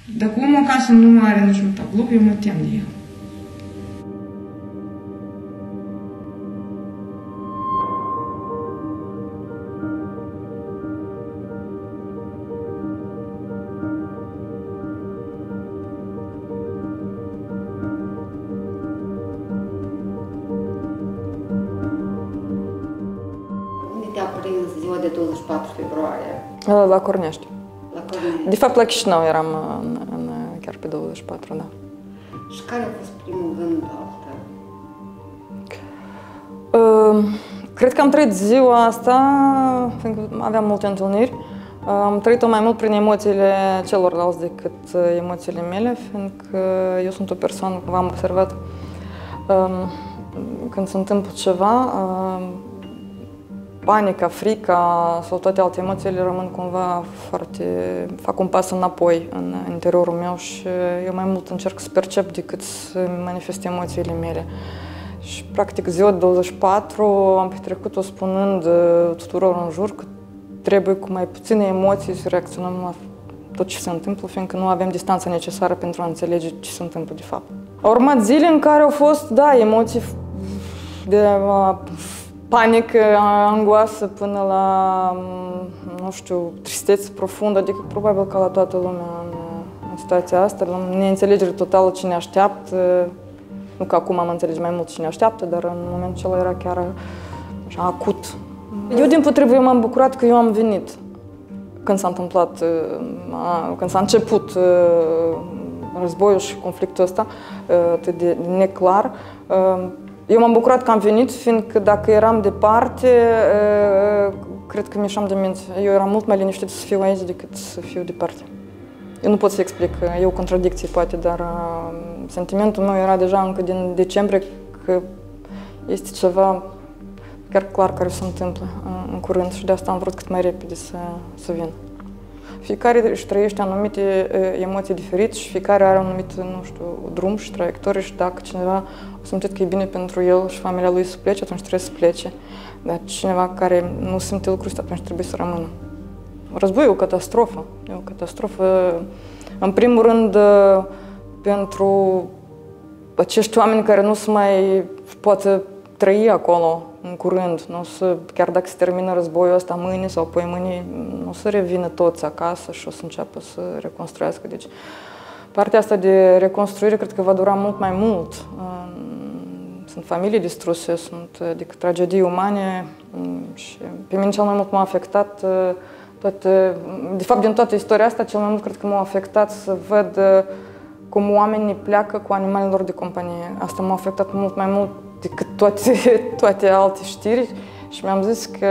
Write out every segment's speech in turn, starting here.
Dacă omul acasă nu are niciun tablou, eu mă tem de el. Unde te-a prins ziua de 24 februarie? La Cornești. La Cornești. De fapt, la Chișinău eram chiar pe 24, da. Și care a fost primul gând al tău? Cred că am trăit ziua asta, fiindcă aveam multe întâlniri, am trăit-o mai mult prin emoțiile celorlalți decât emoțiile mele, fiindcă eu sunt o persoană, v-am observat, când se întâmplă ceva, panica, frica sau toate alte emoțiile rămân cumva foarte... fac un pas înapoi în interiorul meu și eu mai mult încerc să percep decât să manifest emoțiile mele. Și practic ziua de 24 am petrecut-o spunând tuturor în jur că trebuie cu mai puține emoții să reacționăm la tot ce se întâmplă, fiindcă nu avem distanța necesară pentru a înțelege ce se întâmplă de fapt. Au urmat zile în care au fost, da, emoții de panică, angoasă până la, nu știu, tristețe profundă, adică probabil ca la toată lumea în situația asta, la neînțelegere totală ce ne așteaptă. Nu că acum am înțeles mai mult ce ne așteaptă, dar în momentul acela era chiar așa acut. Eu, dimpotrivă, eu m-am bucurat că eu am venit când s-a întâmplat, când s-a început războiul și conflictul ăsta atât de neclar. Eu m-am bucurat că am venit, fiindcă dacă eram departe, cred că mi-eșam de minți. Eu eram mult mai liniștit să fiu aici decât să fiu departe. Eu nu pot să explic, e o contradicție poate, dar sentimentul meu era deja încă din decembrie că este ceva chiar clar care se întâmplă în curând și de asta am vrut cât mai repede să vin. Fiecare își trăiește anumite emoții diferite și fiecare are un anumit, nu știu, drum și traiectorie și dacă cineva o simte că e bine pentru el și familia lui să plece, atunci trebuie să plece. Dar cineva care nu simte lucrul ăsta, atunci trebuie să rămână. Războiul e o catastrofă. E o catastrofă, în primul rând, pentru acești oameni care nu se mai poate trăi acolo în curând. Nu să, chiar dacă se termină războiul ăsta mâine sau poi mâine, nu o să revină toți acasă și o să înceapă să reconstruiască. Deci, partea asta de reconstruire cred că va dura mult mai mult. Sunt familii distruse, sunt decât tragedii umane și pe mine cel mai mult m-a afectat de fapt, din toată istoria asta, cel mai mult cred că m-a afectat să văd cum oamenii pleacă cu animalele lor de companie. Asta m-a afectat mult mai mult decât toate alte știri și mi-am zis că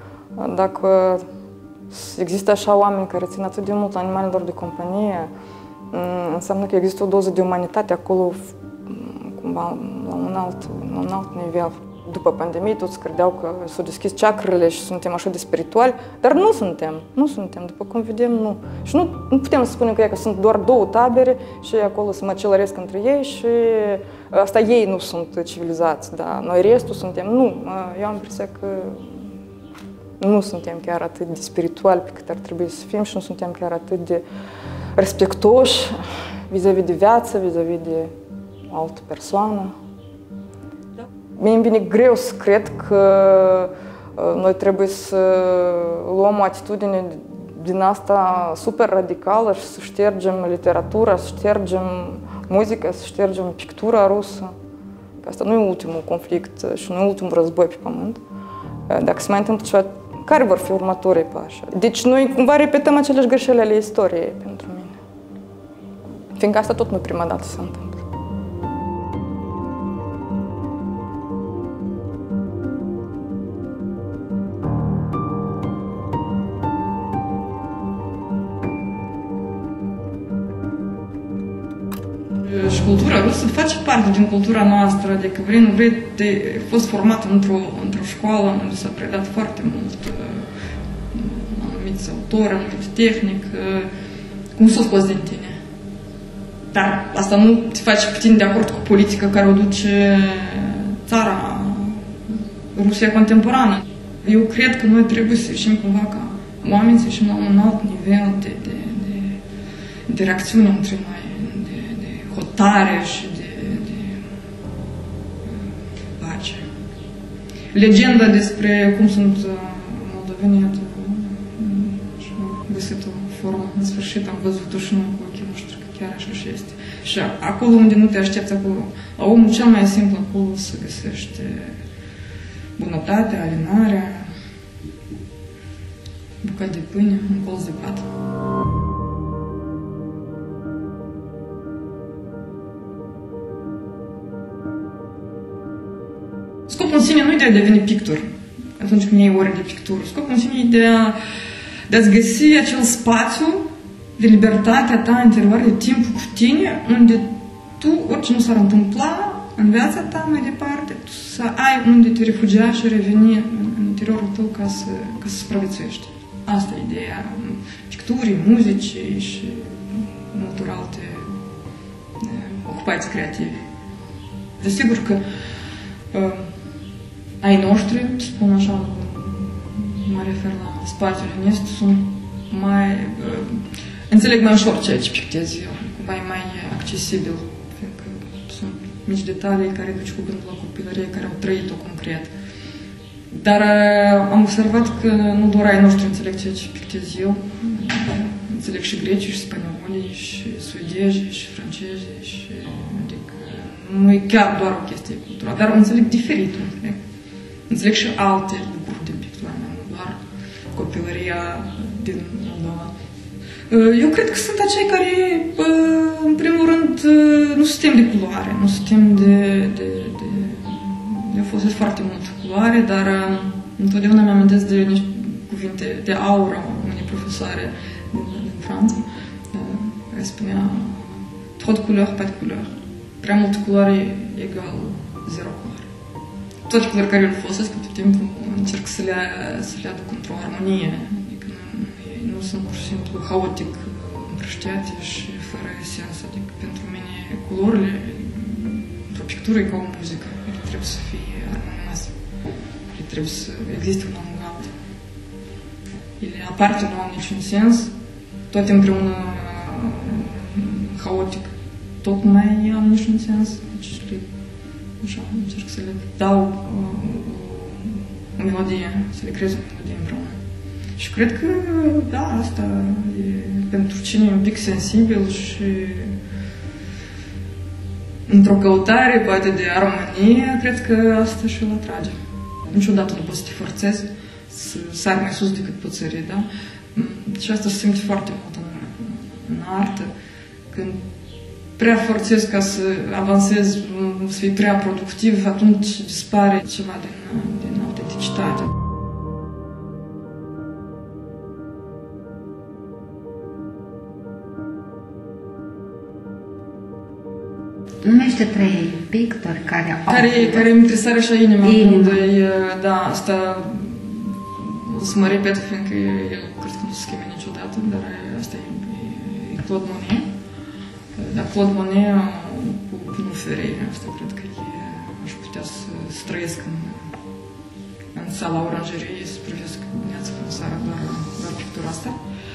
dacă există așa oameni care țin atât de mult animalele lor de companie, înseamnă că există o doză de umanitate acolo, cumva, la un alt nivel. După pandemie, toți credeau că s-au deschis chakrele și suntem așa de spirituali, dar nu suntem, după cum vedem, nu. Și nu putem să spunem că sunt doar două tabere și acolo se măcelăresc între ei și asta ei nu sunt civilizați, dar noi restul suntem, nu. Eu am impresia că nu suntem chiar atât de spirituali pe cât ar trebui să fim și nu suntem chiar atât de respectoși vis-a-vis de viață, vis-a-vis de o altă persoană. Mie îmi vine greu să cred că noi trebuie să luăm o atitudine din asta super radicală și să ștergem literatura, să ștergem muzica, să ștergem pictura rusă. Că asta nu e ultimul conflict și nu e ultimul război pe pământ. Dacă se mai întâmplă ceva, care vor fi următorii pași? Deci noi cumva repetăm aceleași greșeli ale istoriei pentru mine. Fiindcă asta tot nu prima dată se întâmplă. Și cultura rusă face parte din cultura noastră, adică vrei, nu vrei, ai fost format într-o școală unde s-a predat foarte mult anumiți autori, anumit tehnic, cum să scoți din tine. Dar asta nu te face pe tine de acord cu politica care o duce țara, Rusia contemporană. Eu cred că noi trebuie să ieșim cumva ca oameni, să ieșim la un alt nivel de interacțiune între noi, de hotare și de pace. Legenda despre cum sunt moldovenii, am găsit o formă, în sfârșit am văzut-o și noi cu ochii noștri, că chiar așa și este. Și acolo unde nu te aștepți, acolo, la omul cel mai simplu, acolo să găsești bunătatea, alinarea, bucăți de pâine, un colț de pat. Scopul în sine nu e de a deveni pictor atunci când iei ore de pictură. Scopul în sine e de a-ți găsi acel spațiu de libertatea ta interioară, de timp cu tine, unde tu, orice nu s-ar întâmpla în viața ta mai departe, tu să ai unde te refugia și reveni în interiorul tău ca să supraviețuiești. Asta e ideea picturii, muzicii și multor alte ocupații creative. Desigur că ai noștri, spun așa, mă refer la spațiul în est, sunt mai... înțeleg mai ușor ceea ce pictez eu, mai accesibil, fiindcă sunt mici detalii care duci cu gândul la copilărie, care au trăit-o concret. Dar am observat că nu doar ai noștri înțeleg ceea ce pictez eu, înțeleg și grecii, și spaniolii, și suedezii, și francezii, și... adică nu e chiar doar o chestie culturală, dar înțeleg diferit, înțeleg. Înțeleg și alte lucruri din pictura mea, nu doar copilăria din Moldova. Eu cred că sunt acei care, în primul rând, nu sunt tem de culoare, nu sunt tem eu folosesc foarte mult culoare, dar întotdeauna mi-amintesc de niște cuvinte de aură unei profesoare din Franța, care spunea tot couleur, pas de couleur. Prea mult culoare egal zero culoare. Toate culorile care le folosesc, tot timpul încerc să le aduc într-o armonie. Adică nu sunt pur și simplu haotic împrăștiate și fără sens. Adică pentru mine culorile într-o pictură e ca o muzică. Ele trebuie să fie armonioase. Ele trebuie să existe una în alta. Ele aparte nu au niciun sens. Toate împreună haotic. Tot mai am niciun sens. Deci așa, încerc să le dau o melodie, să le creez o melodie împreună. Și cred că, da, asta e pentru cine e un pic sensibil și într-o căutare, poate, de armonie, cred că asta și îl atrage. Niciodată nu poți să te forțezi să sari mai sus decât poți sări, da? Și asta se simte foarte mult în artă, când prea forțez ca să avansez, să fii prea productiv, atunci dispare ceva din autenticitate. Numește 3 pictori care au... Care îmi tresare așa inima. Da, asta o să mă repet, fiindcă eu cred că nu se schimbe niciodată, dar asta e Claude Monet. Dar Claude Monet cu Pinul Ferreira, asta cred că aș putea să trăiesc în sala oranjeriei, să privesc dimineața până seara doar pictura asta.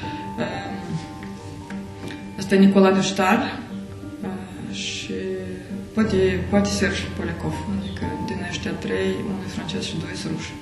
Asta e Nicolas de Staël și poate Serge Poliakov, adică din ăștia 3, unul e francez și 2 sunt ruși.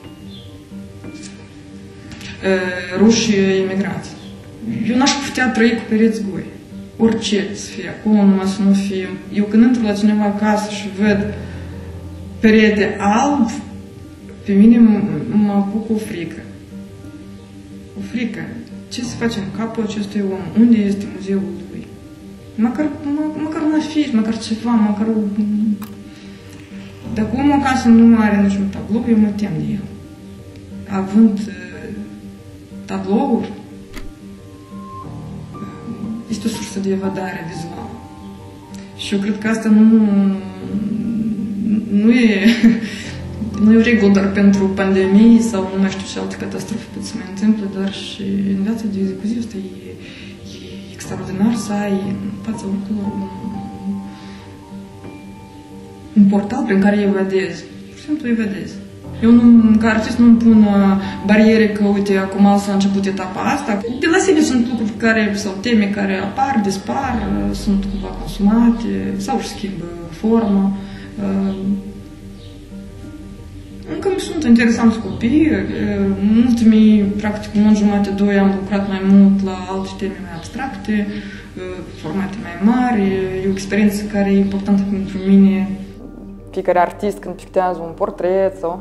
Ruși imigranți. Eu n-aș putea trăi cu pereți goi. Orice să fie acolo, numai să nu fie. Eu când intru la cineva acasă și văd perete alb, pe mine mă apucă o frică. O frică. Ce se face în capul acestui om? Unde este muzeul lui? Măcar un afiș, măcar ceva, măcar o... Dacă omul acasă nu are niciun tablou, eu mă tem de el. Având tablouri, este o sursă de evadare vizuală. Și eu cred că asta nu e o regulă doar pentru pandemii sau nu mai știu ce alte catastrofe pot să mai întâmple, dar și în viața de zi cu zi asta e extraordinar să ai în fața oricum un portal prin care evadezi. Pur și simplu evadezi. Eu ca artist nu-mi pun bariere că, uite, acum s-a început etapa asta. De la sine sunt lucruri sau teme care apar, dispar, sunt cumva consumate sau își schimbă formă. Încă îmi sunt interesanți copii. În ultimii, practic, un an jumate, 2 am lucrat mai mult la alte teme mai abstracte, formate mai mari. E o experiență care e importantă pentru mine. Fiecare artist când pictează un portret sau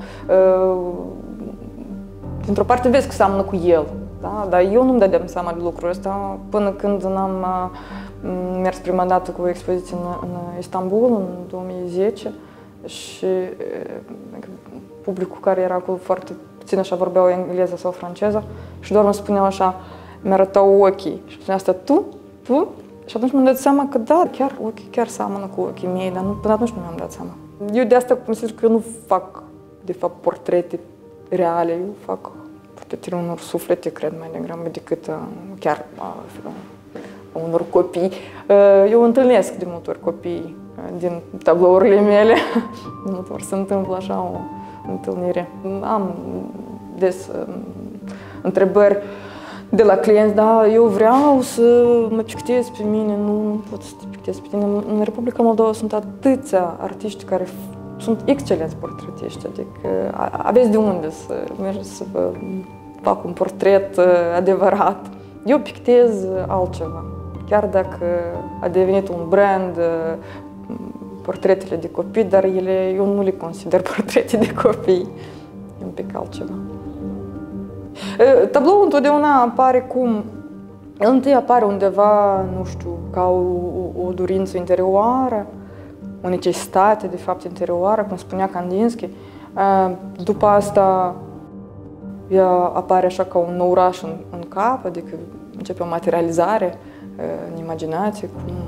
dintr-o parte vezi că seamănă cu el, da? Dar eu nu-mi dădeam seama de lucrul ăsta până când n-am mers prima dată cu o expoziție în Istanbul în 2010 și publicul care era acolo foarte puțin așa vorbeau engleză sau franceză și doar îmi spuneau așa, mi-arătau ochii și spunea asta, tu? Și atunci mi-am dat seama că da, chiar ochii chiar seamănă cu ochii mei, dar până atunci nu mi-am dat seama. Eu de asta consider că eu nu fac, de fapt, portrete reale, eu fac portretele unor suflete, cred, mai degrabă decât chiar unor copii. Eu întâlnesc de multe ori copii din tablourile mele, de multe ori se întâmplă așa o întâlnire. Am des întrebări de la clienți, da, eu vreau să mă pictez pe mine, nu pot să te pictez pe tine. În Republica Moldova sunt atâția artiști care sunt excelenți portretiști, adică aveți de unde să mergeți să vă fac un portret adevărat. Eu pictez altceva, chiar dacă a devenit un brand portretele de copii, dar eu nu le consider portrete de copii, e un pic altceva. Tabloul întotdeauna apare cum, întâi apare undeva, nu știu, ca o dorință interioară, o necesitate, de fapt, interioară, cum spunea Kandinsky. După asta, ea apare așa ca un oraș în cap, adică începe o materializare în imaginație.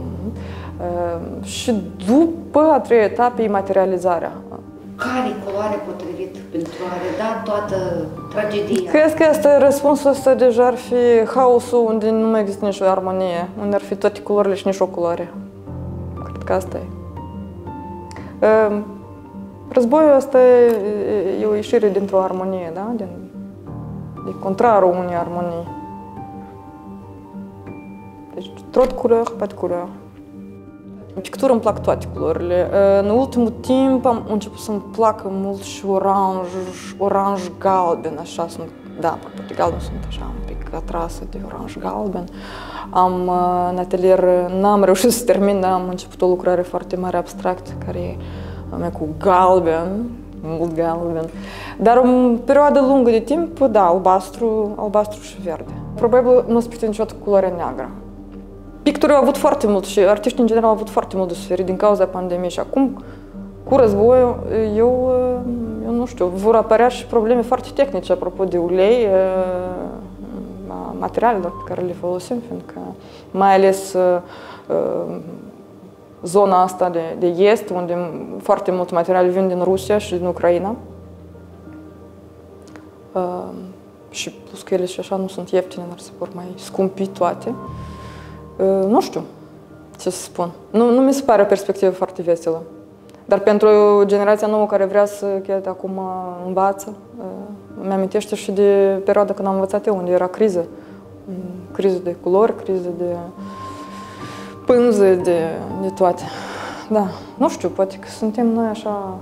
Și după a treia etapă e materializarea. Care e culoarea potrivit pentru a reda toată tragedia? Cred că asta, răspunsul ăsta deja ar fi haosul unde nu mai există nicio armonie, unde ar fi toate culorile și nici o culoare. Cred că asta e. Războiul ăsta e o ieșire dintr-o armonie, da? De contrarul unei armonii. Deci, trop de couleur, pas de couleur. În pictură îmi plac toate culorile. În ultimul timp am început să-mi placă mult și oranj-galben, așa sunt, da, poate galben sunt așa un pic atrasă de oranj-galben. În atelier n-am reușit să termin, dar am început o lucrare foarte mare abstractă, care e cu galben, mult galben. Dar o perioadă lungă de timp, da, albastru și verde. Probabil nu se pictă niciodată cu culoarea neagră. Pictorii au avut foarte mult și artiștii în general au avut foarte mult de suferit din cauza pandemiei și acum, cu războiul, eu nu știu, vor apărea și probleme foarte tehnice apropo de ulei, materialelor pe care le folosim, fiindcă mai ales zona asta de est, unde foarte mult material vin din Rusia și din Ucraina. Și plus că ele și așa nu sunt ieftine, dar se vor mai scumpi toate. Nu știu ce să spun. Nu mi se pare o perspectivă foarte veselă. Dar pentru generația nouă care vrea să chiar acum învață, mi-amintește și de perioada când am învățat eu, unde era criză. Criză de culori, criză de pânze, de toate. Da, nu știu, poate că suntem noi așa...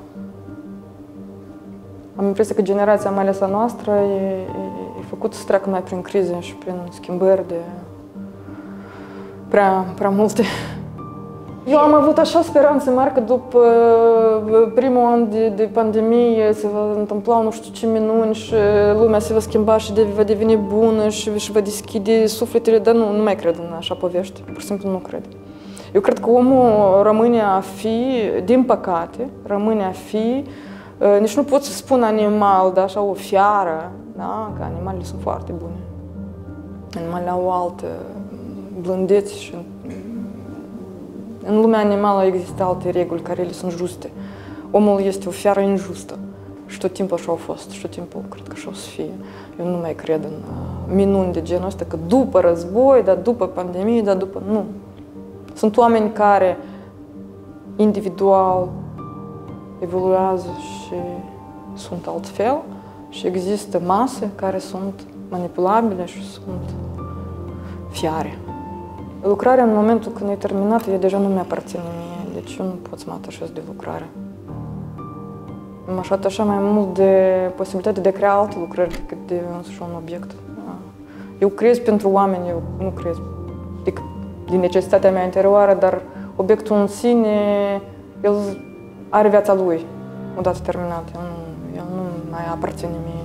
Am impresia că generația, mai ales a noastră, e făcută să treacă mai prin crize și prin schimbări de prea multe. Eu am avut așa speranțe mari că după primul an de pandemie se va întâmpla nu știu ce minuni și lumea se va schimba și va deveni bună și își va deschide sufletele, dar nu mai cred în așa povești, pur și simplu nu cred. Eu cred că omul rămâne a fi, din păcate, rămâne a fi, nici nu pot să spun animal, dar așa o fiară, da? Că animalele sunt foarte bune. Animalele au o altă blândețe și în lumea animală există alte reguli care ele sunt juste. Omul este o fiară injustă și tot timpul așa a fost și tot timpul cred că așa o să fie. Eu nu mai cred în minuni de genul ăsta, că după război, dar după pandemie, dar după... Nu. Sunt oameni care individual evoluează și sunt altfel și există mase care sunt manipulabile și sunt fiare. Lucrarea, în momentul când e terminată, ea deja nu mi-aparține mie, deci eu nu pot să mă atașez de lucrare. M-aș atașa mai mult de posibilitatea de a crea alte lucrări decât de însuși un obiect. Eu creez pentru oameni, eu nu creez din necesitatea mea interioară, dar obiectul în sine, el are viața lui, odată terminat, el nu mai aparține mie.